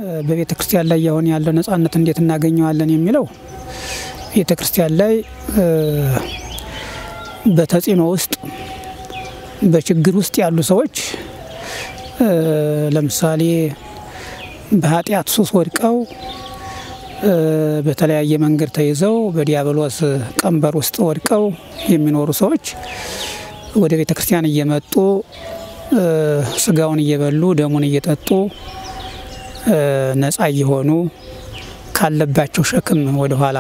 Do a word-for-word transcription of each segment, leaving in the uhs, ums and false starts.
በቤተክርስቲያን ላይ ያሆን ያለው ነጻነት እንዴት እናገኘዋለን የሚለው ቤተክርስቲያን ላይ በተጽዕኖ ውስጥ በችግር ውስጥ ያሉ ሰዎች ለምሳሌ በኃጢአት ሱስ ወድቀው በተለያየ መንገድ ተይዘው በዲያብሎስ ቀንበር ውስጥ ወድቀው የሚኖሩ ሰዎች ወደ ቤተክርስቲያን እየመጡ ስጋውን እየበሉ ደሙን እየጠጡ ነፃ እየሆኑ ካለባቸው ሸክም ወደ ኋላ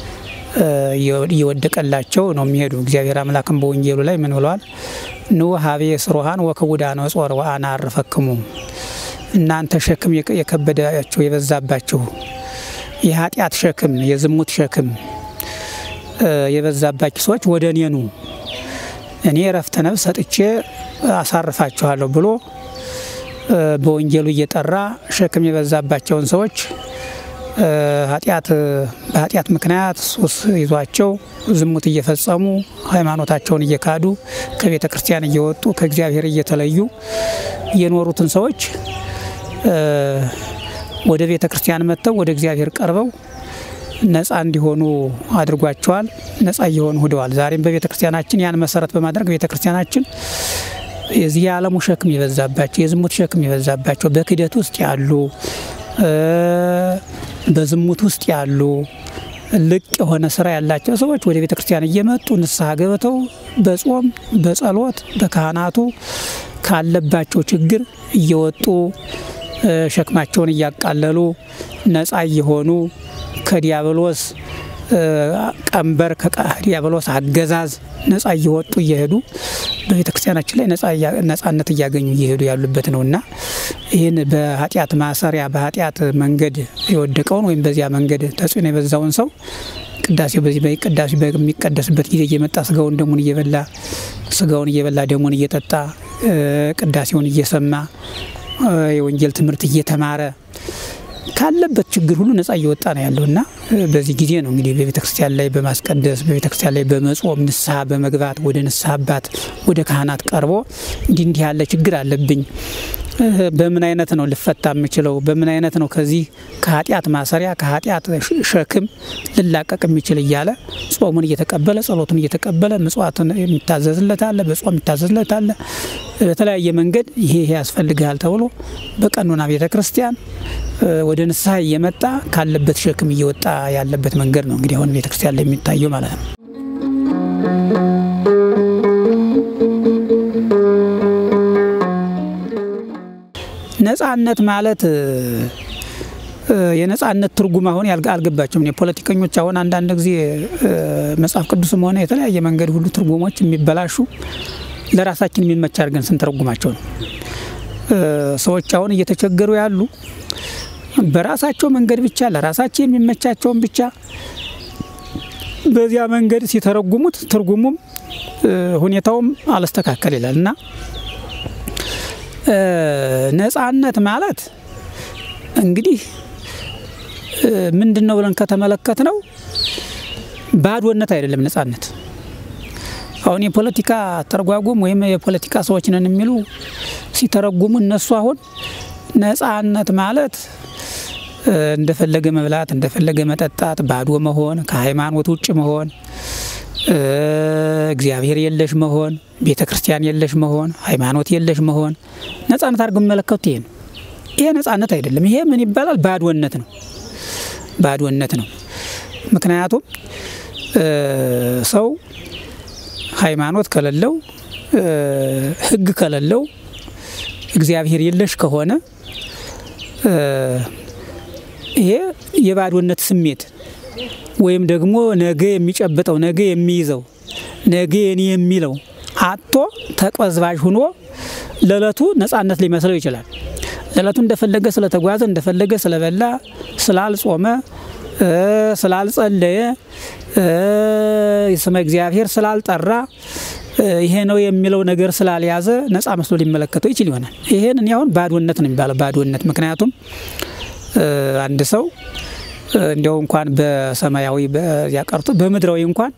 እየወደቀላቸው ነው የሚሄዱ። እግዚአብሔር አምላክም በወንጌሉ ላይ ምን ብሏል? ኑ ሀቤ ስሩሃን ወከቡዳነ ጾር ወአና አርፈክሙ፣ እናንተ ሸክም የከበዳችሁ የበዛባችሁ የኃጢአት ሸክም የዝሙት ሸክም የበዛባችሁ ሰዎች ወደ እኔ ኑ፣ እኔ ረፍተ ነፍስ ሰጥቼ አሳርፋችኋለሁ ብሎ በወንጌሉ እየጠራ ሸክም የበዛባቸውን ሰዎች ኃጢአት በኃጢአት ምክንያት ሱስ ይዟቸው ዝሙት እየፈጸሙ ሃይማኖታቸውን እየካዱ ከቤተ ክርስቲያን እየወጡ ከእግዚአብሔር እየተለዩ የኖሩትን ሰዎች ወደ ቤተ ክርስቲያን መጥተው ወደ እግዚአብሔር ቀርበው ነፃ እንዲሆኑ አድርጓቸዋል። ነፃ እየሆኑ ሄደዋል። ዛሬም በቤተ ክርስቲያናችን ያን መሰረት በማድረግ ቤተ ክርስቲያናችን የዚህ ዓለሙ ሸክም የበዛባቸው የዝሙት ሸክም የበዛባቸው በክደት ውስጥ ያሉ በዝሙት ውስጥ ያሉ ልቅ የሆነ ስራ ያላቸው ሰዎች ወደ ቤተ ክርስቲያን እየመጡ ንስሐ ገብተው በጾም በጸሎት በካህናቱ ካለባቸው ችግር እየወጡ ሸክማቸውን እያቃለሉ ነፃ እየሆኑ ከዲያብሎስ ቀንበር ከዲያብሎስ አገዛዝ ነፃ እየወጡ እየሄዱ በቤተ ክርስቲያናችን ላይ ነፃ ነፃነት እያገኙ እየሄዱ ያሉበት ነውና ይሄን በኃጢአት ማሰሪያ በኃጢአት መንገድ የወደቀውን ወይም በዚያ መንገድ ተጽዕኖ የበዛውን ሰው ቅዳሴው በዚህ በቅዳሴ በሚቀደስበት ጊዜ እየመጣ ስጋውን ደሙን እየበላ ስጋውን እየበላ ደሙን እየጠጣ ቅዳሴውን እየሰማ የወንጌል ትምህርት እየተማረ ካለበት ችግር ሁሉ ነፃ እየወጣ ነው ያለውና በዚህ ጊዜ ነው እንግዲህ በቤተክርስቲያን ላይ በማስቀደስ በቤተክርስቲያን ላይ በመጾም ንስሐ በመግባት ወደ ንስሐ አባት ወደ ካህናት ቀርቦ እንዲህ እንዲህ ያለ ችግር አለብኝ፣ በምን አይነት ነው ልፈታ የምችለው፣ በምን አይነት ነው ከዚህ ከኃጢአት ማሰሪያ ከኃጢአት ሸክም ልላቀቅ የሚችል እያለ ጾሙን እየተቀበለ ጸሎቱን እየተቀበለ ምጽዋቱን የሚታዘዝለት አለ፣ በጾም የሚታዘዝለት አለ። በተለያየ መንገድ ይሄ ይሄ ያስፈልጋል ተብሎ በቀኖና ቤተክርስቲያን ወደ ንስሐ እየመጣ ካለበት ሸክም እየወጣ ያለበት መንገድ ነው እንግዲህ አሁን ቤተክርስቲያን ላይ የሚታየው ማለት ነው። ነፃነት ማለት የነፃነት ትርጉም አሁን ያልገባቸውም የፖለቲከኞች አሁን አንዳንድ ጊዜ መጽሐፍ ቅዱስም ሆነ የተለያየ መንገድ ሁሉ ትርጉሞች የሚበላሹ ለራሳችን የሚመች አድርገን ስንተረጉማቸው ነው። ሰዎች አሁን እየተቸገሩ ያሉ በራሳቸው መንገድ ብቻ ለራሳቸው የሚመቻቸውን ብቻ በዚያ መንገድ ሲተረጉሙት ትርጉሙም ሁኔታውም አልስተካከል ይላልና ነፃነት ማለት እንግዲህ ምንድነው ብለን ከተመለከትነው ባዶነት አይደለም ነፃነት። አሁን የፖለቲካ ተርጓጉም ወይም የፖለቲካ ሰዎች ነን የሚሉ ሲተረጉሙ እነሱ አሁን ነፃነት ማለት እንደፈለገ መብላት እንደፈለገ መጠጣት ባዶ መሆን ከሃይማኖት ውጭ መሆን እግዚአብሔር የለሽ መሆን ቤተክርስቲያን የለሽ መሆን ሃይማኖት የለሽ መሆን ነፃነት አድርገው መለከቱ ይሄ ነው። ይሄ ነፃነት አይደለም። ይሄ ምን ይባላል? ባዶነት ነው። ባዶነት ነው። ምክንያቱም ሰው ሃይማኖት ከሌለው ህግ ከሌለው እግዚአብሔር የለሽ ከሆነ ይሄ የባዶነት ስሜት ወይም ደግሞ ነገ የሚጨበጠው ነገ የሚይዘው ነገ የኔ የሚለው አጥቶ ተቀዝባዥ ሆኖ ለለቱ ነፃነት ሊመስለው ይችላል። ለለቱ እንደፈለገ ስለተጓዘ እንደፈለገ ስለበላ ስላልጾመ ስላልጸለየ ስመ እግዚአብሔር ስላልጠራ ይሄ ነው የሚለው ነገር ስላልያዘ ነፃ መስሎ ሊመለከተው ይችላል ይሆናል። ይሄን ያውን ባዶነት ነው የሚባለው ባዶነት። ምክንያቱም አንድ ሰው እንደው እንኳን በሰማያዊ ያቀርጡ በመድራዊ እንኳን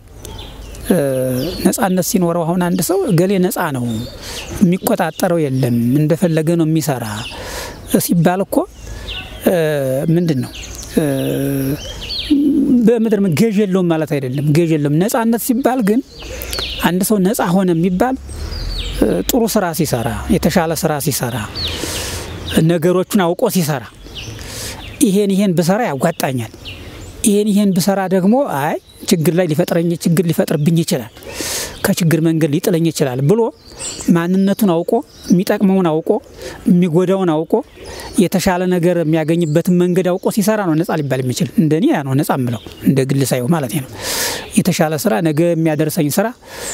ነፃነት ሲኖረው አሁን አንድ ሰው ገሌ ነፃ ነው የሚቆጣጠረው የለም እንደፈለገ ነው የሚሰራ ሲባል እኮ ምንድነው በመድር ገዥ የለውም ማለት አይደለም ገዥ የለውም ነፃነት ሲባል ግን አንድ ሰው ነፃ ሆነ የሚባል ጥሩ ስራ ሲሰራ የተሻለ ስራ ሲሰራ ነገሮችን አውቆ ሲሰራ ይሄን ይሄን በሰራ ያጓጣኛል ይሄን ይሄን በሰራ ደግሞ አይ ችግር ላይ ሊፈጥረኝ ችግር ሊፈጥርብኝ ይችላል ከችግር መንገድ ሊጥለኝ ይችላል ብሎ ማንነቱን አውቆ የሚጠቅመውን አውቆ የሚጎዳውን አውቆ የተሻለ ነገር የሚያገኝበት መንገድ አውቆ ሲሰራ ነው ነፃ ሊባል የሚችል እንደኔ ያ ነው ነፃ ምለው እንደ ግል ሳይው ማለት ነው የተሻለ ስራ ነገ የሚያደርሰኝ ስራ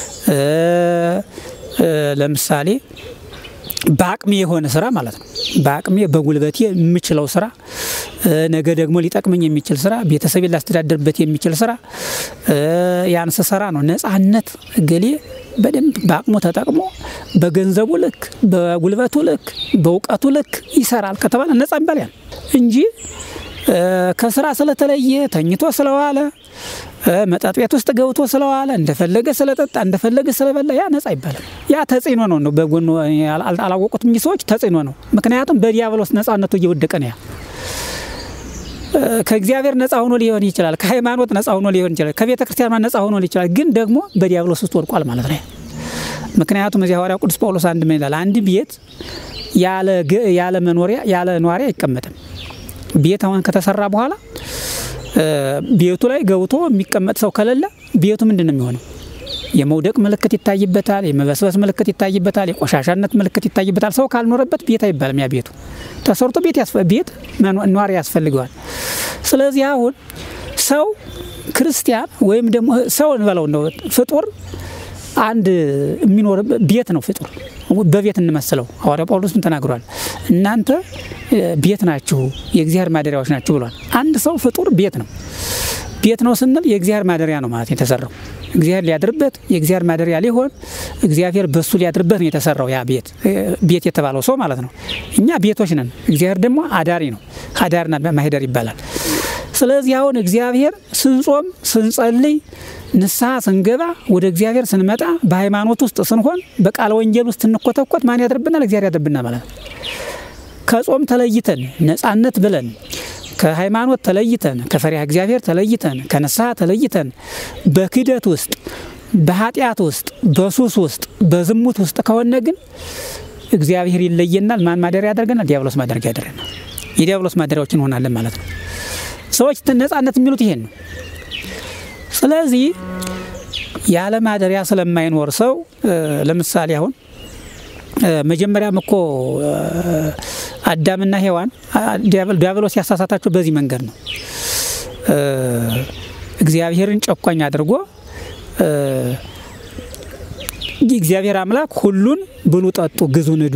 ለምሳሌ ባቅሚ የሆነ ስራ ማለት ነው ባቅሚ በጉልበቴ የምችለው ስራ ነገ ደግሞ ሊጠቅመኝ የሚችል ስራ ቤተሰቤን ላስተዳደርበት የሚችል ስራ ያን ስራ ነው ነፃነት ገሌ በደንብ ባቅሙ ተጠቅሞ በገንዘቡ ልክ በጉልበቱ ልክ በእውቀቱ ልክ ይሰራል ከተባለ ነፃ ይባላል እንጂ ከስራ ስለተለየ ተኝቶ ስለዋለ መጣጥ ቤት ውስጥ ገብቶ ስለዋለ እንደፈለገ ስለጠጣ እንደፈለገ ስለበላ ያ ነፃ ይባላል ያ ተጽዕኖ ነው ነው በጎን አላወቁትም ሰዎች ተጽዕኖ ነው ምክንያቱም በዲያብሎስ ነፃነቱ እየወደቀ ነው ያ ከእግዚአብሔር ነፃ ሆኖ ሊሆን ይችላል ከሃይማኖት ነፃ ሆኖ ሊሆን ይችላል ከቤተ ክርስቲያን ነፃ ሆኖ ሊሆን ይችላል ግን ደግሞ በዲያብሎስ ውስጥ ወድቋል ማለት ነው ምክንያቱም እዚያ ሐዋርያው ቅዱስ ጳውሎስ አንድ ምን ይላል አንድ ቤት ያለ ያለ መኖሪያ ያለ ኗሪ አይቀመጥም ቤት አሁን ከተሰራ በኋላ ቤቱ ላይ ገብቶ የሚቀመጥ ሰው ከሌለ ቤቱ ምንድነው የሚሆነው የመውደቅ ምልክት ይታይበታል የመበስበስ ምልክት ይታይበታል የቆሻሻነት ምልክት ይታይበታል ሰው ካልኖረበት ቤት አይባልም ያ ቤቱ ተሰርቶ ቤት ያስፈ ቤት ኗሪ ያስፈልገዋል ስለዚህ አሁን ሰው ክርስቲያን ወይም ደግሞ ሰው እንበለው ነው ፍጡር አንድ የሚኖር ቤት ነው ፍጡር በቤት እንመስለው ሐዋርያው ጳውሎስ ምን ተናግሯል እናንተ ቤት ናችሁ የእግዚአብሔር ማደሪያዎች ናችሁ ብሏል አንድ ሰው ፍጡር ቤት ነው ቤት ነው ስንል የእግዚአብሔር ማደሪያ ነው ማለት የተሰራው እግዚአብሔር ሊያድርበት የእግዚአብሔር ማደሪያ ሊሆን እግዚአብሔር በሱ ሊያድርበት ነው የተሰራው ያ ቤት ቤት የተባለው ሰው ማለት ነው እኛ ቤቶች ነን እግዚአብሔር ደግሞ አዳሪ ነው አዳርና ማህደር ይባላል ስለዚህ አሁን እግዚአብሔር ስንጾም ስንጸልይ ንስሐ ስንገባ ወደ እግዚአብሔር ስንመጣ በሃይማኖት ውስጥ ስንሆን በቃል ወንጌል ውስጥ እንቆተቆት ማን ያድርብናል እግዚአብሔር ያድርብናል ማለት ነው ከጾም ተለይተን ነፃነት ብለን ከሃይማኖት ተለይተን ከፈሪሃ እግዚአብሔር ተለይተን ከንስሐ ተለይተን በክደት ውስጥ በኃጢያት ውስጥ በሱስ ውስጥ በዝሙት ውስጥ ከሆነ ግን እግዚአብሔር ይለየናል ማን ማደሪያ ያደርገናል ዲያብሎስ ማደሪያ ያደርገናል የዲያብሎስ ማደሪያዎች እንሆናለን ማለት ነው ሰዎች ነፃነት የሚሉት ይሄን ነው ስለዚህ ያለ ማደሪያ ስለማይኖር ሰው ለምሳሌ አሁን መጀመሪያም እኮ አዳምና ሔዋን ዲያብሎስ ያሳሳታቸው በዚህ መንገድ ነው እግዚአብሔርን ጨቋኝ አድርጎ እግዚአብሔር አምላክ ሁሉን ብሉ ጠጡ ግዙ ንዱ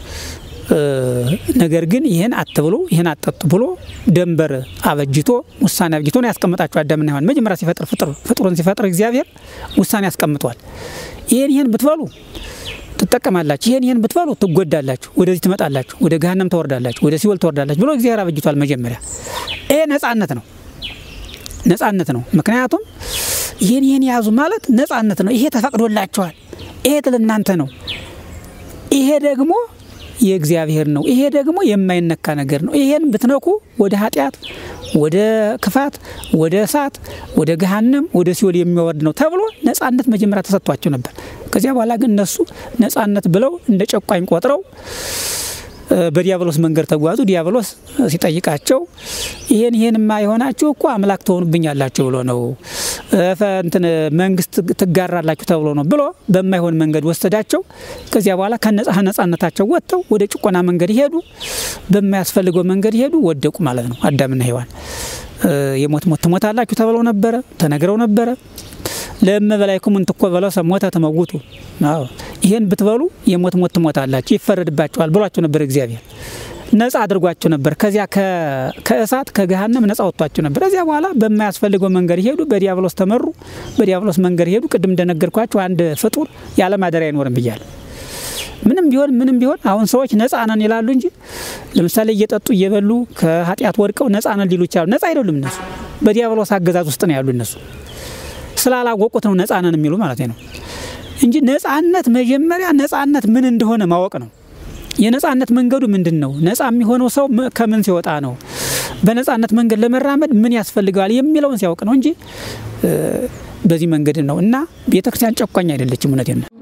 ነገር ግን ይሄን አትብሉ ይሄን አትጠጡ ብሎ ደንበር አበጅቶ ውሳኔ አበጅቶ ነው ያስቀመጣቸው አዳምና ሔዋን መጀመሪያ ሲፈጥር ፍጥር ፍጥሩን ሲፈጥር እግዚአብሔር ውሳኔ ያስቀምጧል ይሄን ይሄን ብትበሉ ተጠቀማላችሁ ይሄን ይሄን ብትበሉ ትጎዳላችሁ ወደዚህ ትመጣላችሁ ወደ ገሃነም ተወርዳላችሁ ወደ ሲኦል ተወርዳላችሁ ብሎ እግዚአብሔር አበጅቷል መጀመሪያ ይሄ ነፃነት ነው ነፃነት ነው ምክንያቱም ይሄን ይሄን ያዙ ማለት ነፃነት ነው ይሄ ተፈቅዶላችኋል ይሄ ለእናንተ ነው ይሄ ደግሞ የእግዚአብሔር ነው ይሄ ደግሞ የማይነካ ነገር ነው ይሄን ብትነኩ ወደ ኃጢያት ወደ ክፋት ወደ እሳት ወደ ገሃነም ወደ ሲኦል የሚወርድ ነው ተብሎ ነፃነት መጀመሪያ ተሰጥቷቸው ነበር ከዚያ በኋላ ግን እነሱ ነፃነት ብለው እንደ ጨቋኝ ቆጥረው በዲያብሎስ መንገድ ተጓዙ ዲያብሎስ ሲጠይቃቸው ይሄን ይሄንማ ይሆናችሁ እኮ አምላክ ተሆኑብኛላችሁ ብሎ ነው እንትን መንግስት ትጋራላችሁ ተብሎ ነው ብሎ በማይሆን መንገድ ወሰዳቸው ከዚያ በኋላ ከነፃ ነፃነታቸው ወጥተው ወደ ጭቆና መንገድ ይሄዱ በማያስፈልገው መንገድ ይሄዱ ወደቁ ማለት ነው አዳምና ሔዋን የሞት ሞት ትሞታላችሁ ተብሎ ነበር ተነግረው ነበር ለምበላይኩም እንተኮ በለው ሰሞታ ተመውቱ አዎ ይሄን ብትበሉ የሞት ሞት ትሞታላችሁ ይፈረድባችኋል ብሏቸው ነበር እግዚአብሔር ነፃ አድርጓቸው ነበር ከዚያ ከእሳት ከገሃነም ነፃ ወጥቷቸው ነበር እዚያ በኋላ በማያስፈልገው መንገድ ይሄዱ በዲያብሎስ ተመሩ በዲያብሎስ መንገድ ይሄዱ ቅድም እንደነገርኳችሁ አንድ ፍጡር ያለ ማደሪያ አይኖርም ብያለሁ ምንም ቢሆን ምንም ቢሆን አሁን ሰዎች ነፃ ነን ይላሉ እንጂ ለምሳሌ እየጠጡ እየበሉ ከኃጢያት ወድቀው ነፃ ነን ሊሉ ይችላሉ ነፃ አይደሉም እነሱ በዲያብሎስ አገዛዝ ውስጥ ነው ያሉ እነሱ ስላላወቁት ነው ነፃ ነን የሚሉ ማለት ነው እንጂ ነፃነት መጀመሪያ ነፃነት ምን እንደሆነ ማወቅ ነው የነፃነት መንገዱ ምንድነው ነፃ የሚሆነው ሰው ከምን ሲወጣ ነው በነጻነት መንገድ ለመራመድ ምን ያስፈልጋል የሚለውን ሲያውቅ ነው እንጂ በዚህ መንገድ ነው እና ቤተክርስቲያን ጨቋኝ አይደለችም እውነቴን ነው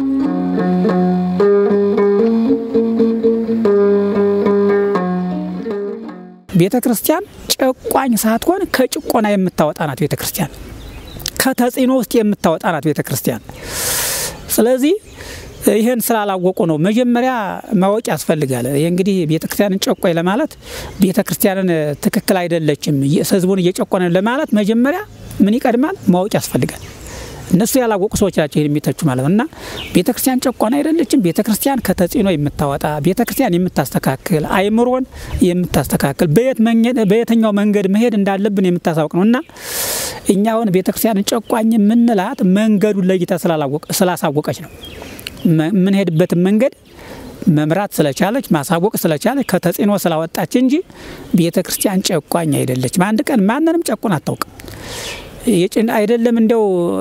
ቤተክርስቲያን ጨቋኝ ሳትሆን ከጭቆና የምታወጣ ናት ቤተክርስቲያን ከተጽዕኖ ውስጥ የምታወጣ ናት ቤተክርስቲያን ስለዚህ ይሄን ስላላወቁ ነው መጀመሪያ ማወቅ ያስፈልጋል ይሄ እንግዲህ ቤተክርስቲያንን ጨቋኝ ለማለት ቤተክርስቲያንን ትክክል አይደለችም ህዝቡን እየጨቆነ ለማለት መጀመሪያ ምን ይቀድማል ማወቅ ያስፈልጋል እነሱ ያላወቁ ሰዎች ናቸው ይሄን የሚተቹ ማለት ነውና ቤተክርስቲያን ጨቋኝ አይደለችም ቤተክርስቲያን ከተጽዕኖ የምታወጣ ቤተክርስቲያን የምታስተካክል አይምሮን የምታስተካክል በየት መንገድ በየትኛው መንገድ መሄድ እንዳለብን የምታሳውቅ ነውና እኛውን ቤተክርስቲያንን ጨቋኝ ምንላት መንገዱን ለይታ ስላላወቀ ስላሳወቀች ነው ምን ሄድበት መንገድ መምራት ስለቻለች ማሳወቅ ስለቻለች ከተጽዕኖ ስላወጣች እንጂ ቤተክርስቲያን ጨቋኝ አይደለችም አንድ ቀን ማንንም ጨቁን አታውቅ የጭን አይደለም እንደው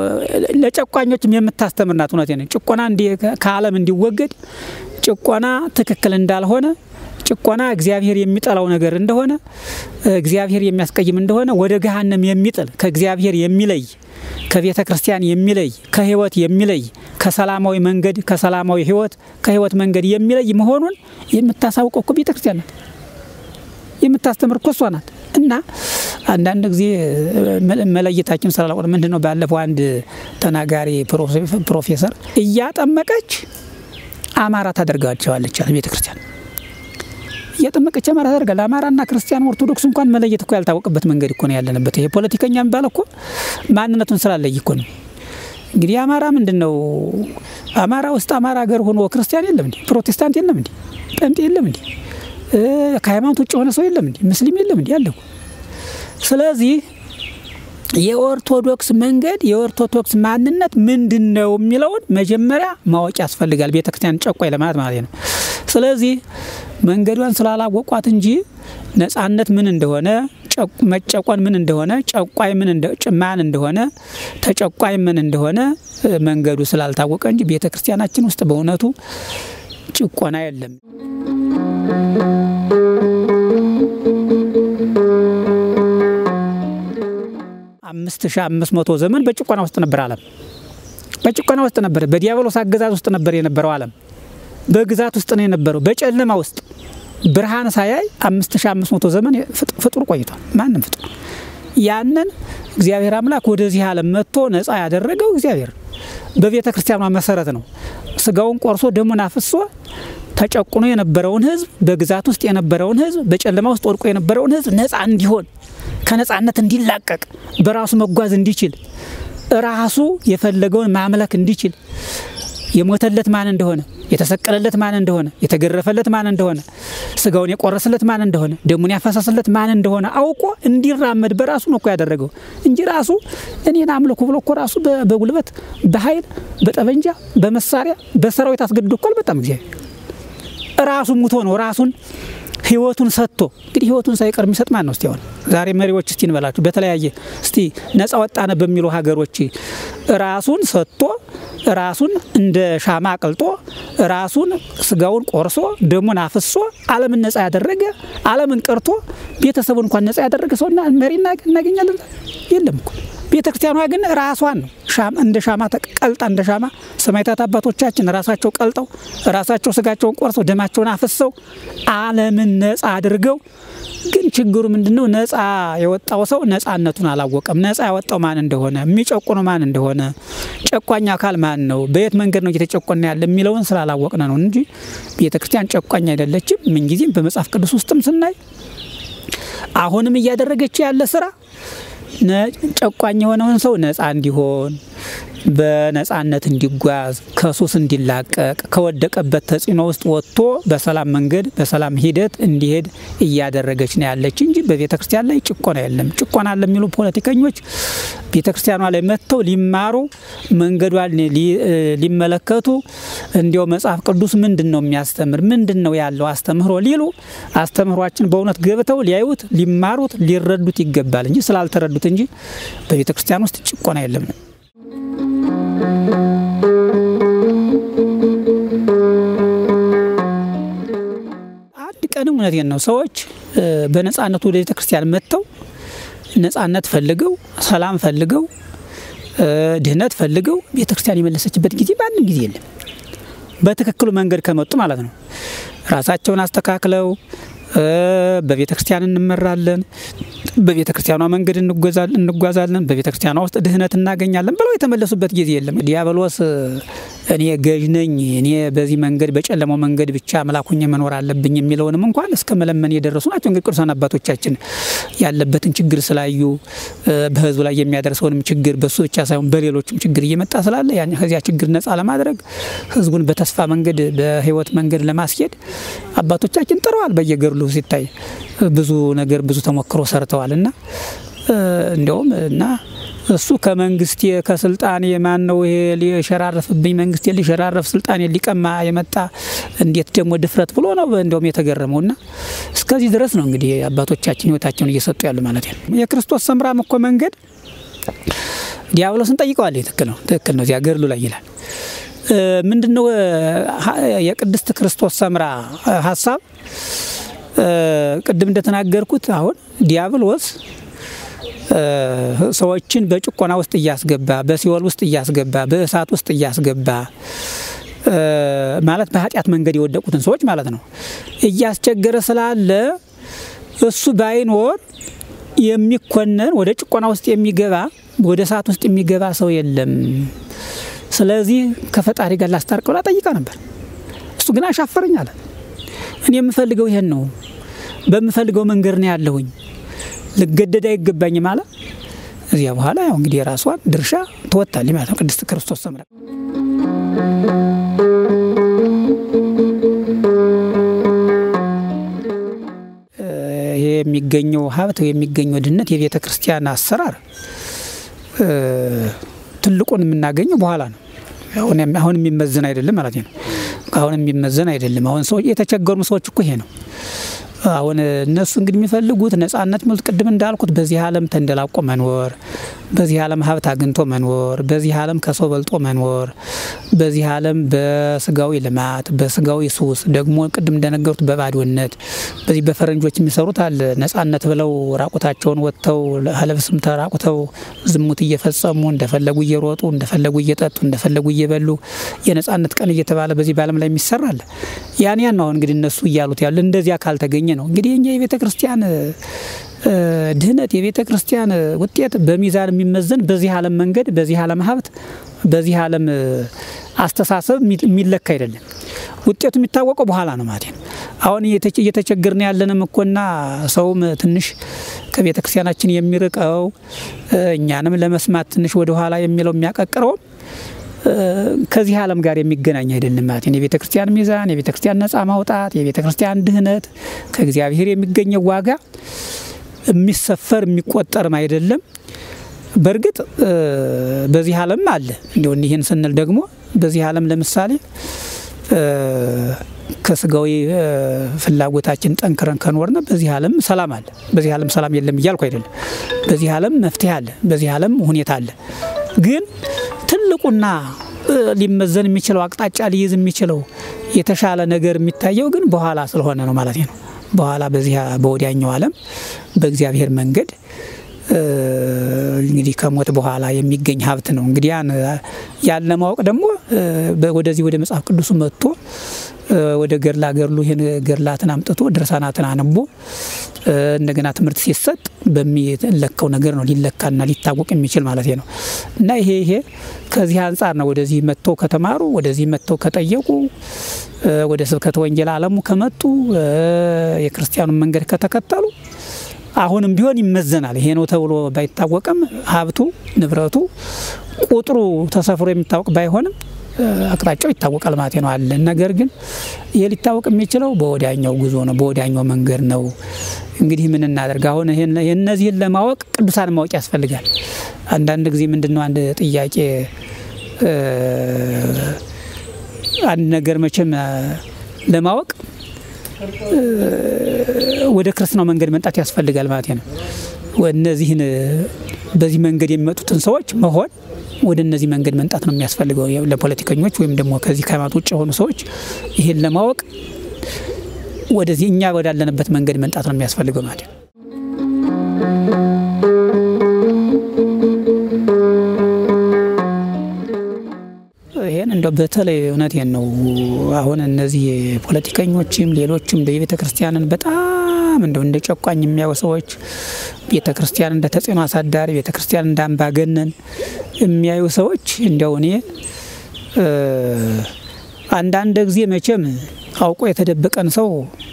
ለጨቋኞችም የምታስተምርናት እውነቴ ነው ጭቆና እንዲ ከዓለም እንዲወገድ ጭቆና ትክክል እንዳልሆነ ጭቆና እግዚአብሔር የሚጠላው ነገር እንደሆነ እግዚአብሔር የሚያስቀይም እንደሆነ ወደ ገሃነም የሚጥል ከእግዚአብሔር የሚለይ ከቤተ ክርስቲያን የሚለይ ከህይወት የሚለይ ከሰላማዊ መንገድ ከሰላማዊ ህይወት ከህይወት መንገድ የሚለይ መሆኑን የምታሳውቀው ቤተ ክርስቲያን ናት የምታስተምር እኮ እሷ ናት እና አንዳንድ ጊዜ መለየታችን ስላልሆነ ምንድነው ባለፈው አንድ ተናጋሪ ፕሮፌሰር እያጠመቀች አማራ ታደርጋቸዋለች ቤተ ክርስቲያን እያጠመቀች አማራ ታደርጋለ አማራና ክርስቲያን ኦርቶዶክስ እንኳን መለየት እኮ ያልታወቀበት መንገድ እኮ ነው ያለንበት ይሄ ፖለቲከኛም ባለኮ ማንነቱን ስላለይ እኮ ነው እንግዲህ አማራ ምንድነው አማራ ውስጥ አማራ ሀገር ሆኖ ክርስቲያን የለም እንዴ ፕሮቴስታንት የለም እንዴ ጴንጤ የለም እንዴ ከሃይማኖት ውጭ ሆነ ሰው የለም እንዴ ሙስሊም የለም እንዴ ያለው ስለዚህ የኦርቶዶክስ መንገድ የኦርቶዶክስ ማንነት ምንድነው የሚለውን መጀመሪያ ማወቅ ያስፈልጋል ቤተክርስቲያን ጨቋኝ ለማለት ማለት ነው ስለዚህ መንገዷን ስላላወቋት እንጂ ነጻነት ምን እንደሆነ መጨቆን ምን እንደሆነ ጨቋኝ ምን እንደ ጭማን እንደሆነ ተጨቋኝ ምን እንደሆነ መንገዱ ስላልታወቀ እንጂ ቤተክርስቲያናችን ውስጥ በእውነቱ ጭቆና የለም አምስት ሺህ አምስት መቶ ዘመን በጭቆና ውስጥ ነበር ዓለም በጭቆና ውስጥ ነበር በዲያብሎስ አገዛዝ ውስጥ ነበር የነበረው ዓለም በግዛት ውስጥ ነው የነበረው በጨለማ ውስጥ ብርሃን ሳያይ አምስት ሺህ አምስት መቶ ዘመን ፍጡር ቆይቷል ማንንም ፍጡር ያንን እግዚአብሔር አምላክ ወደዚህ ዓለም መጥቶ ነፃ ያደረገው እግዚአብሔር በቤተ ክርስቲያኗ መሰረት ነው ስጋውን ቆርሶ ደሙን አፍሶ ተጨቁኖ የነበረውን ህዝብ በግዛት ውስጥ የነበረውን ህዝብ በጨለማ ውስጥ ወድቆ የነበረውን ህዝብ ነፃ እንዲሆን ከነፃነት እንዲላቀቅ በራሱ መጓዝ እንዲችል ራሱ የፈለገውን ማምለክ እንዲችል የሞተለት ማን እንደሆነ የተሰቀለለት ማን እንደሆነ የተገረፈለት ማን እንደሆነ ስጋውን የቆረሰለት ማን እንደሆነ ደሙን ያፈሰሰለት ማን እንደሆነ አውቆ እንዲራመድ በራሱ ነው ያደረገው እንጂ ራሱ እኔን አምልኩ ብሎ እኮ ራሱ በጉልበት በኃይል በጠበንጃ በመሳሪያ በሰራዊት አስገድዶ እኮ በጣም ጊዜ ራሱ ሙቶ ነው ራሱን ህይወቱን ሰጥቶ እንግዲህ ህይወቱን ሳይቀር የሚሰጥ ማን ነው እስቲ ዛሬ መሪዎች እስቲ እንበላችሁ በተለያየ እስቲ ነፃ ወጣነ በሚሉ ሀገሮች ራሱን ሰጥቶ ራሱን እንደ ሻማ አቅልጦ ራሱን ስጋውን ቆርሶ ደሙን አፍሶ ዓለምን ነፃ ያደረገ ዓለምን ቀርቶ ቤተሰቡን እንኳን ነፃ ያደረገ ሰውና መሪና እናገኛለን የለም እኮ ቤተክርስቲያኗ ግን ራሷን ሻማ እንደ ሻማ ተቀልጣ እንደ ሻማ ሰማዕታት አባቶቻችን ራሳቸው ቀልጠው ራሳቸው ስጋቸውን ቆርሰው ደማቸውን አፍሰው ዓለምን ነፃ አድርገው ግን ችግሩ ምንድነው ነፃ የወጣው ሰው ነፃነቱን አላወቀም ነፃ ያወጣው ማን እንደሆነ የሚጨቆነው ማን እንደሆነ ጨቋኝ አካል ማን ነው በየት መንገድ ነው እየተጨቆነ ያለ የሚለውን ስላላወቅነ ነው እንጂ ቤተክርስቲያን ጨቋኝ አይደለችም ምን ጊዜም በመጽሐፍ ቅዱስ ውስጥም ስናይ አሁንም እያደረገች ያለ ስራ ጨቋኝ የሆነውን ሰው ነፃ እንዲሆን በነፃነት እንዲጓዝ ከሱስ እንዲላቀቅ ከወደቀበት ተጽዕኖ ውስጥ ወጥቶ በሰላም መንገድ በሰላም ሂደት እንዲሄድ እያደረገች ነው ያለች እንጂ በቤተክርስቲያን ላይ ጭቆና የለም ጭቆና ለሚሉ ፖለቲከኞች ቤተክርስቲያኗ ላይ መጥተው ሊማሩ መንገዷን ሊመለከቱ እንዲው መጽሐፍ ቅዱስ ምንድነው የሚያስተምር ምንድነው ያለው አስተምህሮ ሊሉ አስተምህሯችን በእውነት ገብተው ሊያዩት ሊማሩት ሊረዱት ይገባል እንጂ ስላልተረዱት እንጂ በቤተክርስቲያን ውስጥ ጭቆና የለም አንድ ቀን እውነቴን ነው ሰዎች በነጻነት ወደ ቤተክርስቲያን መጥተው ነጻነት ፈልገው ሰላም ፈልገው ድህነት ፈልገው ቤተክርስቲያን የመለሰችበት ጊዜ ማንም ጊዜ የለም። በትክክሉ መንገድ ከመጡ ማለት ነው። ራሳቸውን አስተካክለው በቤተክርስቲያን እንመራለን፣ በቤተክርስቲያኗ መንገድ እንጓዛለን እንጓዛለን በቤተክርስቲያኗ ውስጥ ድህነት እናገኛለን ብለው የተመለሱበት ጊዜ የለም። ዲያብሎስ እኔ ገዥ ነኝ፣ እኔ በዚህ መንገድ በጨለማው መንገድ ብቻ አምላኩኝ መኖር አለብኝ የሚለውንም እንኳን እስከ መለመን የደረሱ ናቸው። እንግዲህ ቅዱሳን አባቶቻችን ያለበትን ችግር ስላዩ በህዝቡ ላይ የሚያደርሰውንም ችግር በሱ ብቻ ሳይሆን በሌሎችም ችግር እየመጣ ስላለ ያን ከዚያ ችግር ነፃ ለማድረግ ህዝቡን በተስፋ መንገድ በህይወት መንገድ ለማስኬድ አባቶቻችን ጥረዋል። በየገርሉ ሲታይ ብዙ ነገር ብዙ ተሞክሮ ሰርተዋልና እንደውም እና እሱ ከመንግስት ከስልጣን የማን ነው ይሄ ሊሸራረፍብኝ መንግስት ሊሸራረፍ ስልጣን ሊቀማ የመጣ እንዴት ደግሞ ድፍረት ብሎ ነው እንደውም የተገረመውና እስከዚህ ድረስ ነው እንግዲህ አባቶቻችን ህይወታቸውን እየሰጡ ያሉ ማለት ነው። የክርስቶስ ሰምራም እኮ መንገድ ዲያብሎስን ጠይቀዋል። ትክክል ነው ትክክል ነው። እዚያ ገርሉ ላይ ይላል ምንድነው የቅድስት ክርስቶስ ሰምራ ሐሳብ ቅድም እንደተናገርኩት አሁን ዲያብሎስ ሰዎችን በጭቆና ውስጥ እያስገባ በሲኦል ውስጥ እያስገባ በእሳት ውስጥ እያስገባ ማለት በኃጢአት መንገድ የወደቁትን ሰዎች ማለት ነው እያስቸገረ ስላለ እሱ ባይኖር የሚኮነን ወደ ጭቆና ውስጥ የሚገባ ወደ እሳት ውስጥ የሚገባ ሰው የለም። ስለዚህ ከፈጣሪ ጋር ላስታርቀው ጠይቃ ነበር። እሱ ግን አሻፈረኝ አለ። እኔ የምፈልገው ይሄን ነው፣ በምፈልገው መንገድ ነው ያለሁኝ፣ ልገደድ አይገባኝም አለ። እዚያ በኋላ ያው እንግዲህ የራሷን ድርሻ ተወጣለች ማለት ነው ቅድስት ክርስቶስ ሰምራ። ይሄ የሚገኘው ሀብት የሚገኘው ድነት የቤተ ክርስቲያን አሰራር ትልቁን የምናገኘው በኋላ ነው። አሁን አሁን የሚመዘን አይደለም ማለት ነው። አሁን የሚመዘን አይደለም። አሁን ሰው የተቸገሩ ሰዎች እኮ ይሄ ነው። አሁን እነሱ እንግዲህ የሚፈልጉት ነጻነት ማለት ቅድም እንዳልኩት በዚህ ዓለም ተንደላቆ መኖር፣ በዚህ ዓለም ሀብት አግኝቶ መኖር፣ በዚህ ዓለም ከሰው በልጦ መኖር፣ በዚህ ዓለም በስጋዊ ልማት በስጋዊ ሱስ ደግሞ ቅድም እንደነገሩት በባዶነት በዚህ በፈረንጆች የሚሰሩት አለ ነጻነት ብለው ራቁታቸውን ወጥተው ለሐለብስም ተራቁተው ዝሙት እየፈጸሙ እንደፈለጉ እየሮጡ እንደፈለጉ እየጠጡ እንደፈለጉ እየበሉ የነጻነት ቀን እየተባለ በዚህ ባለም ላይ የሚሰራል። ያን ያን ነው እንግዲህ እነሱ ይያሉት ያለ እንደዚያ ካልተገኘ ነው እንግዲህ የኛ የቤተ ክርስቲያን ድህነት የቤተ ክርስቲያን ውጤት በሚዛን የሚመዘን በዚህ ዓለም መንገድ በዚህ ዓለም ሀብት በዚህ ዓለም አስተሳሰብ የሚለካ አይደለም። ውጤቱ የሚታወቀው በኋላ ነው ማለት ነው። አሁን እየተቸገርን ያለንም እኮና ሰውም ትንሽ ከቤተ ክርስቲያናችን የሚርቀው እኛንም ለመስማት ትንሽ ወደ ኋላ የሚለው የሚያቀቅረው ከዚህ ዓለም ጋር የሚገናኝ አይደለም ማለት ነው። የቤተ ክርስቲያን ሚዛን የቤተ ክርስቲያን ነፃ ማውጣት የቤተ ክርስቲያን ድህነት ከእግዚአብሔር የሚገኘው ዋጋ የሚሰፈር የሚቆጠርም አይደለም። በርግጥ በዚህ ዓለም አለ እንደው ይሄን ስንል ደግሞ በዚህ ዓለም ለምሳሌ ከስጋዊ ፍላጎታችን ጠንክረን ከኖርና በዚህ ዓለም ሰላም አለ። በዚህ ዓለም ሰላም የለም ይያልኩ አይደለም። በዚህ ዓለም መፍትሄ አለ። በዚህ ዓለም ሁኔታ አለ። ግን ትልቁና ሊመዘን የሚችለው አቅጣጫ ሊይዝ የሚችለው የተሻለ ነገር የሚታየው ግን በኋላ ስለሆነ ነው ማለት ነው። በኋላ በዚህ በወዲያኛው ዓለም በእግዚአብሔር መንገድ እንግዲህ ከሞት በኋላ የሚገኝ ሀብት ነው። እንግዲህ ያን ያለ ማወቅ ደግሞ ወደዚህ ወደ መጽሐፍ ቅዱስ መጥቶ ወደ ገርላ ገርሉ ይሄን ገርላትን አምጥቶ ድርሳናትን አንቦ እንደገና ትምህርት ሲሰጥ በሚለካው ነገር ነው ሊለካና ሊታወቅ የሚችል ማለት ነው። እና ይሄ ይሄ ከዚህ አንፃር ነው ወደዚህ መጥቶ ከተማሩ ወደዚህ መጥቶ ከጠየቁ ወደ ስብከተ ወንጌል ዓለሙ ከመጡ የክርስቲያኑን መንገድ ከተከተሉ አሁንም ቢሆን ይመዘናል። ይሄ ነው ተብሎ ባይታወቅም ሀብቱ ንብረቱ ቁጥሩ ተሰፍሮ የሚታወቅ ባይሆንም አቅጣጫው ይታወቃል ማለት ነው አለ። ነገር ግን ይሄ ሊታወቅ የሚችለው በወዲያኛው ጉዞ ነው በወዲያኛው መንገድ ነው። እንግዲህ ምን እናደርግ አሁን ይሄን እነዚህን ለማወቅ ቅዱሳን ማወቅ ያስፈልጋል። አንዳንድ ጊዜ ምንድነው አንድ ጥያቄ አንድ ነገር መቼም ለማወቅ ወደ ክርስትናው መንገድ መጣት ያስፈልጋል ማለት ነው። ወነዚህን በዚህ መንገድ የሚመጡትን ሰዎች መሆን ወደ እነዚህ መንገድ መንጣት ነው የሚያስፈልገው ለፖለቲከኞች ወይም ደግሞ ከዚህ ከማት ውጭ ሆኑ ሰዎች ይሄን ለማወቅ ወደዚህ እኛ ወዳለንበት መንገድ መንጣት ነው የሚያስፈልገው ማለት ነው። ይሄን እንደው በተለይ እውነቴን ነው አሁን እነዚህ ፖለቲከኞችም ሌሎችም በቤተክርስቲያንን በጣም እንደው እንደ ጨቋኝ የሚያዩ ሰዎች ቤተክርስቲያን እንደ ተጽዕኖ አሳዳሪ ቤተክርስቲያን እንደ አምባገነን የሚያዩ ሰዎች እንደው እኔ አንዳንድ ጊዜ መቼም አውቆ የተደበቀን ሰው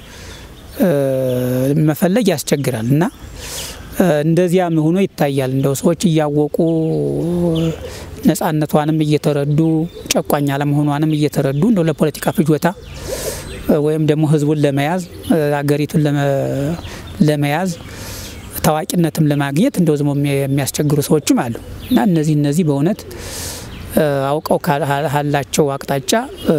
መፈለግ ያስቸግራልና እንደዚያም ሆኖ ይታያል። እንደው ሰዎች እያወቁ ነፃነቷንም እየተረዱ ጨቋኝ አለመሆኗንም እየተረዱ እንደው ለፖለቲካ ፍጆታ ወይም ደግሞ ህዝቡን ለመያዝ አገሪቱን ለመያዝ ታዋቂነትም ለማግኘት እንደው ዝም የሚያስቸግሩ ሰዎችም አሉ እና እነዚህ እነዚህ በእውነት አውቀው ካላቸው አቅጣጫ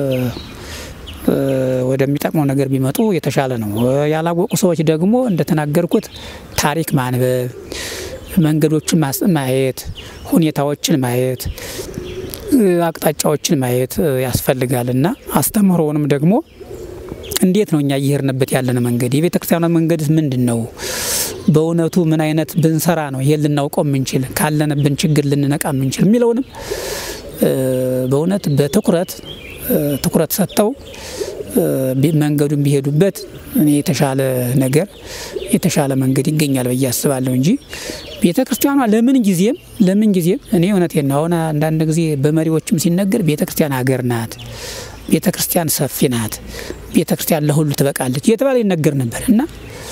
ወደሚጠቅመው ነገር ቢመጡ የተሻለ ነው። ያላወቁ ሰዎች ደግሞ እንደተናገርኩት ታሪክ ማንበብ መንገዶችን ማየት ሁኔታዎችን ማየት አቅጣጫዎችን ማየት ያስፈልጋልና አስተምሮውንም ደግሞ እንዴት ነው እኛ እየሄድንበት ያለነ መንገድ የቤተክርስቲያኗ መንገድ ምንድነው በእውነቱ ምን አይነት ብንሰራ ነው ይሄን ልናውቀው ምንችል ካለነብን ችግር ልንነቃ ምንችል የሚለውንም በእውነት በትኩረት ትኩረት ሰጥተው መንገዱን ቢሄዱበት የተሻለ ነገር የተሻለ መንገድ ይገኛል ብዬ አስባለሁ እንጂ ቤተክርስቲያኗ ለምን ጊዜም ለምን ጊዜም እኔ እውነቴን ነው አሁን አንዳንድ ጊዜ በመሪዎችም ሲነገር ቤተክርስቲያን ሀገር ናት ቤተክርስቲያን ሰፊ ናት ቤተክርስቲያን ለሁሉ ትበቃለች የተባለ ይነገር ነበር እና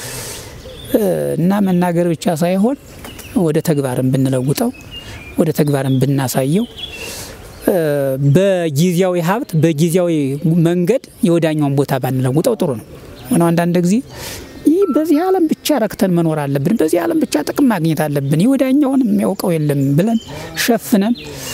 እና መናገር ብቻ ሳይሆን ወደ ተግባርም ብንለውጠው ወደ ተግባርም ብናሳየው በጊዜያዊ ሀብት በጊዜያዊ መንገድ የወዳኛውን ቦታ ባንለውጠው ጥሩ ነው። እና አንዳንድ ጊዜ ይህ በዚህ ዓለም ብቻ ረክተን መኖር አለብን በዚህ ዓለም ብቻ ጥቅም ማግኘት አለብን የወዳኛውን የሚያውቀው የለም ብለን ሸፍነን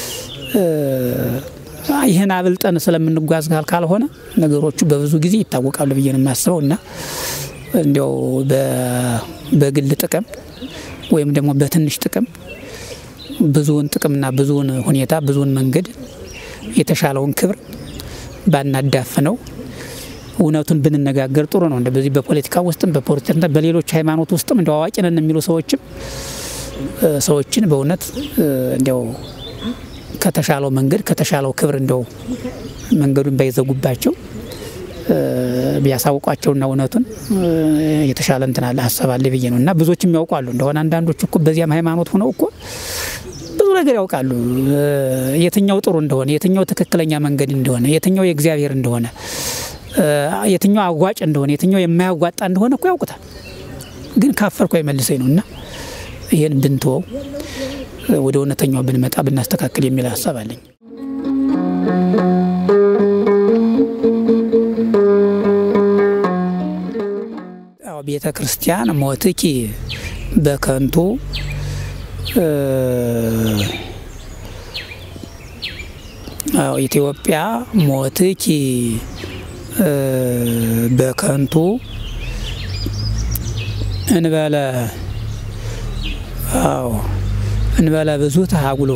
ይሄን አብልጠን ስለምንጓዝ ካልሆነ ነገሮቹ በብዙ ጊዜ ይታወቃሉ ብዬ ነው የማስበውና እንደው በግል ጥቅም ወይም ደግሞ በትንሽ ጥቅም ብዙውን ጥቅምና ብዙውን ሁኔታ ብዙውን መንገድ የተሻለውን ክብር ባናዳፍነው እውነቱን ብንነጋገር ጥሩ ነው። እንደዚህ በፖለቲካ ውስጥም በፖለቲካ በሌሎች ሃይማኖት ውስጥም እንደው አዋቂ ነን የሚሉ ሰዎችም ሰዎችን በእውነት እንደው ከተሻለው መንገድ ከተሻለው ክብር እንደው መንገዱን ባይዘጉባቸው ቢያሳውቋቸውና እውነቱን የተሻለ እንትን አለ ሐሳባለ ብዬ ነውና ብዙዎችም ያውቃሉ እንደሆነ አንዳንዶች እኮ በዚያም ሃይማኖት ሆነው እኮ ብዙ ነገር ያውቃሉ የትኛው ጥሩ እንደሆነ የትኛው ትክክለኛ መንገድ እንደሆነ የትኛው የእግዚአብሔር እንደሆነ የትኛው አዋጭ እንደሆነ የትኛው የማያዋጣ እንደሆነ እኮ ያውቁታል ግን ካፈርኩ አይመልሰኝ ነውና ይሄን ብንተው ወደ እውነተኛው ብንመጣ ብናስተካክል የሚል ሐሳብ አለኝ። አው ቤተ ክርስቲያን ሞትኪ በከንቱ አው ኢትዮጵያ ሞትኪ በከንቱ እንበለ አው እንበለ ብዙ ተሃጉሎ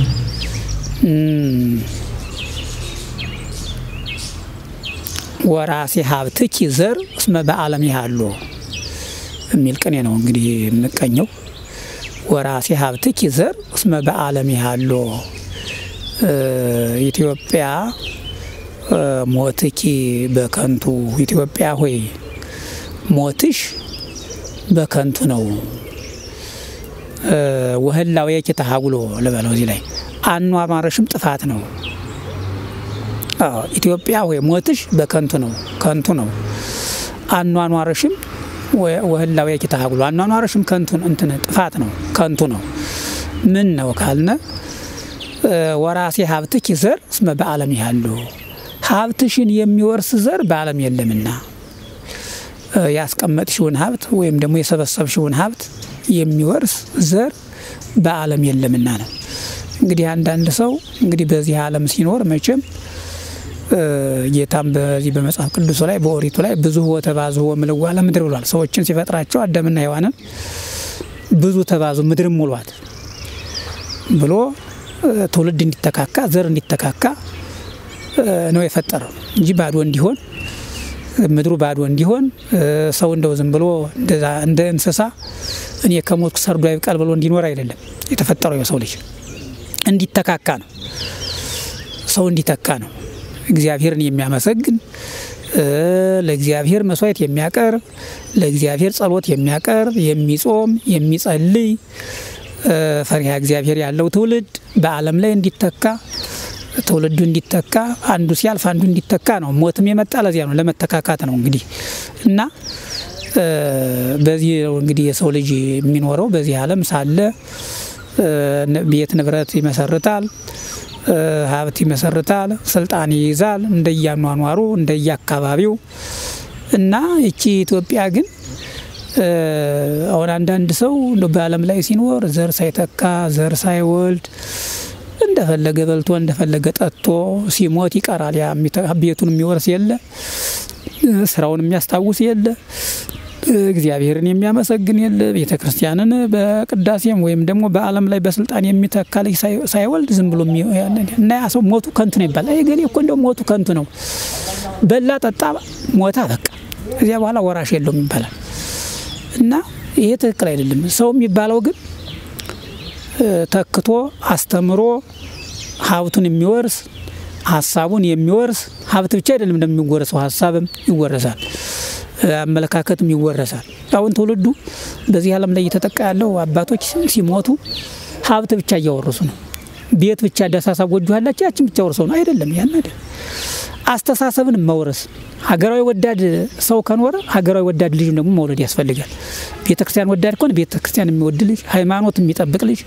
ወራሲ ሀብትኪ ዘር እስመ በዓለም ያሉ የሚል ቀኔ ነው እንግዲህ የምቀኘው ወራሲ ሀብትኪ ዘር እስመ በዓለም ያሉ ኢትዮጵያ ሞትኪ በከንቱ ኢትዮጵያ ሆይ ሞትሽ በከንቱ ነው ወህላውየኪ ተሃጉሎ ለበለው እዚህ ላይ አኗኗርሽም ጥፋት ነው። አዎ ኢትዮጵያ ሆይ ሞትሽ በከንቱ ነው ከንቱ ነው አኗኗርሽም ወህላውየኪ ተሃጉሎ አኗኗርሽም ከንቱ እንትን ጥፋት ነው ከንቱ ነው ምን ነው ካልነ ወራሲ ሀብትኪ ዘር እስመ በዓለም ያሉ ሀብትሽን የሚወርስ ዘር በዓለም የለምና ያስቀመጥሽውን ሀብት ወይም ደግሞ የሰበሰብሽውን ሀብት የሚወርስ ዘር በዓለም የለምና ነው። እንግዲህ አንዳንድ ሰው እንግዲህ በዚህ ዓለም ሲኖር መቼም ጌታም በዚህ በመጽሐፍ ቅዱስ ላይ በኦሪቱ ላይ ብዙ ወተባዙ ወምልዋ ለምድር ብሏል። ሰዎችን ሲፈጥራቸው አዳምና ሔዋንን ብዙ ተባዙ ምድርም ሙሏት ብሎ ትውልድ እንዲተካካ ዘር እንዲተካካ ነው የፈጠረው እንጂ ባዶ እንዲሆን ምድሩ ባዶ እንዲሆን ሰው እንደው ዝም ብሎ እንደዛ እንደ እንስሳ እኔ ከሞትኩ ሰርዶ አይብቃል ብሎ እንዲኖር አይደለም የተፈጠረው። የሰው ልጅ እንዲተካካ ነው። ሰው እንዲተካ ነው። እግዚአብሔርን የሚያመሰግን ለእግዚአብሔር መስዋዕት የሚያቀርብ ለእግዚአብሔር ጸሎት የሚያቀርብ የሚጾም የሚጸልይ ፈሪሃ እግዚአብሔር ያለው ትውልድ በዓለም ላይ እንዲተካ ትውልዱ እንዲተካ አንዱ ሲያልፍ አንዱ እንዲተካ ነው። ሞትም የመጣ ለዚያ ነው፣ ለመተካካት ነው እንግዲህ እና በዚህ እንግዲህ የሰው ልጅ የሚኖረው በዚህ ዓለም ሳለ ቤት ንብረት ይመሰርታል፣ ሀብት ይመሰርታል፣ ስልጣን ይይዛል እንደያኗኗሩ እንደያካባቢው እና እቺ ኢትዮጵያ ግን አሁን አንዳንድ ሰው በዓለም ላይ ሲኖር ዘር ሳይተካ ዘር ሳይወልድ እንደፈለገ በልቶ እንደፈለገ ጠጥቶ ሲሞት ይቀራል። ያ ቤቱን የሚወርስ የለ፣ ስራውን የሚያስታውስ የለ፣ እግዚአብሔርን የሚያመሰግን የለ፣ ቤተ ክርስቲያንን በቅዳሴም ወይም ደግሞ በዓለም ላይ በስልጣን የሚተካ ልጅ ሳይወልድ ዝም ብሎ እና ያ ሰው ሞቱ ከንቱ ነው ይባላል። አይ ገሌ እኮ እንደው ሞቱ ከንቱ ነው፣ በላ ጠጣ ሞታ በቃ እዚያ በኋላ ወራሽ የለውም ይባላል። እና ይሄ ትክክል አይደለም። ሰው የሚባለው ግን ተክቶ አስተምሮ ሀብቱን የሚወርስ ሐሳቡን የሚወርስ ሀብት ብቻ አይደለም እንደሚወርሰው ሐሳብም ይወረሳል፣ አመለካከትም ይወረሳል። አሁን ትውልዱ በዚህ ዓለም ላይ እየተጠቃ ያለው አባቶች ሲሞቱ ሀብት ብቻ እያወረሱ ነው። ቤት ብቻ ደሳሳ ጎጆ አላቸው ያችን ብቻ ወርሰው ነው አይደለም። ያን አይደል አስተሳሰብን መውረስ ሀገራዊ ወዳድ ሰው ከኖረ ሀገራዊ ወዳድ ልጅ ደግሞ መውለድ ያስፈልጋል። ቤተክርስቲያን ወዳድ ከሆነ ቤተክርስቲያን የሚወድ ልጅ፣ ሃይማኖት የሚጠብቅ ልጅ፣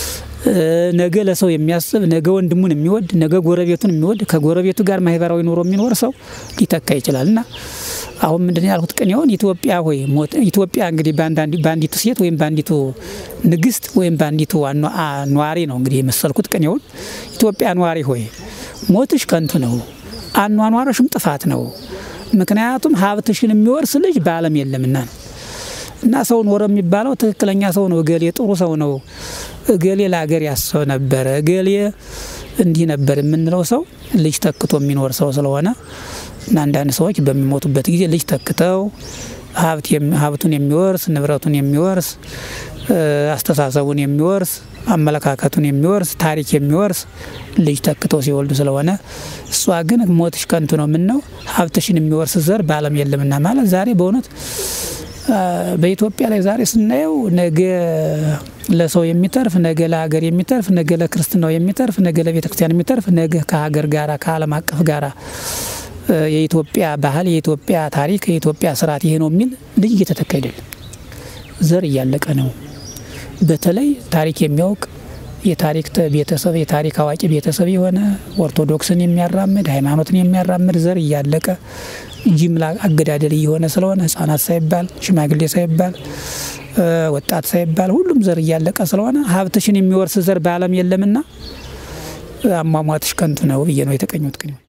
ነገ ለሰው የሚያስብ ነገ ወንድሙን የሚወድ ነገ ጎረቤቱን የሚወድ ከጎረቤቱ ጋር ማህበራዊ ኑሮ የሚኖር ሰው ሊተካ ይችላልና አሁን ምንድነው ያልኩት ቅኔውን ኢትዮጵያ ሆይ ሞት ኢትዮጵያ እንግዲህ ባንዳንዲ ባንዲቱ ሴት ወይም ባንዲቱ ንግስት ወይም ባንዲቱ ኗሪ ነው እንግዲህ የመሰልኩት ቅኔውን። ኢትዮጵያ ኗሪ ሆይ ሞትሽ ከንቱ ነው፣ አኗኗርሽም ጥፋት ነው። ምክንያቱም ሀብትሽን የሚወርስ ልጅ በዓለም የለምና ነው። እና ሰው ኖረ የሚባለው ትክክለኛ ሰው ነው። እገሌ ጥሩ ሰው ነው፣ እገሌ ለሀገር ያሰው ነበር፣ እገሌ እንዲህ ነበር የምንለው ሰው ልጅ ተክቶ የሚኖር ሰው ስለሆነ እና አንዳንድ ሰዎች በሚሞቱበት ጊዜ ልጅ ተክተው ሀብቱን የሚወርስ ንብረቱን የሚወርስ አስተሳሰቡን የሚወርስ አመለካከቱን የሚወርስ ታሪክ የሚወርስ ልጅ ተክተው ሲወልዱ ስለሆነ እሷ ግን ሞትሽ ከንቱ ነው ምን ነው ሀብትሽን የሚወርስ ዘር በዓለም የለምና ማለት ዛሬ በእውነት በኢትዮጵያ ላይ ዛሬ ስናየው ነገ ለሰው የሚተርፍ ነገ ለሀገር የሚተርፍ ነገ ለክርስትናው የሚተርፍ ነገ ለቤተክርስቲያን የሚተርፍ ነገ ከሀገር ጋራ ከዓለም አቀፍ ጋራ የኢትዮጵያ ባህል የኢትዮጵያ ታሪክ የኢትዮጵያ ስርዓት ይሄ ነው የሚል ልጅ እየተተካ አይደለም። ዘር እያለቀ ነው። በተለይ ታሪክ የሚያውቅ የታሪክ ቤተሰብ የታሪክ አዋቂ ቤተሰብ የሆነ ኦርቶዶክስን የሚያራምድ ሃይማኖትን የሚያራምድ ዘር እያለቀ ጅምላ አገዳደል እየሆነ ስለሆነ ህፃናት ሳይባል ሽማግሌ ሳይባል ወጣት ሳይባል ሁሉም ዘር እያለቀ ስለሆነ ሀብትሽን የሚወርስ ዘር በዓለም የለምና አሟሟትሽ ከንቱ ነው ብዬ ነው የተቀኙት።